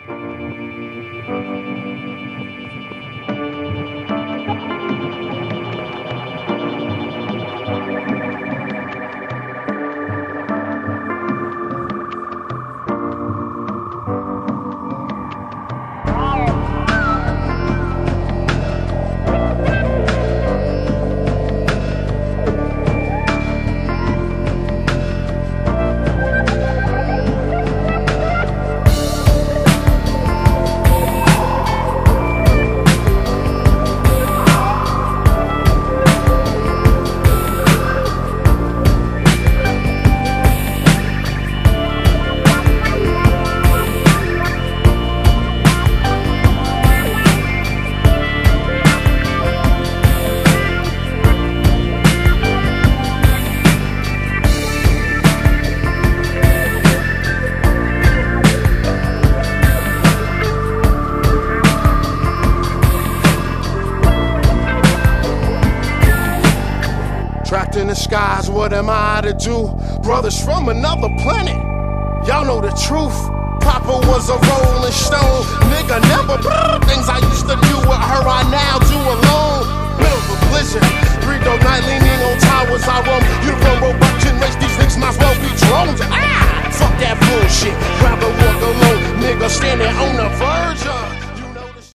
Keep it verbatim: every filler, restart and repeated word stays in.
Trapped in the skies, what am I to do? Brothers from another planet, y'all know the truth. Papa was a rolling stone, nigga never things I used to do with her, I now do alone. Middle of a blizzard, Pheidole night leaning on towers I roam. You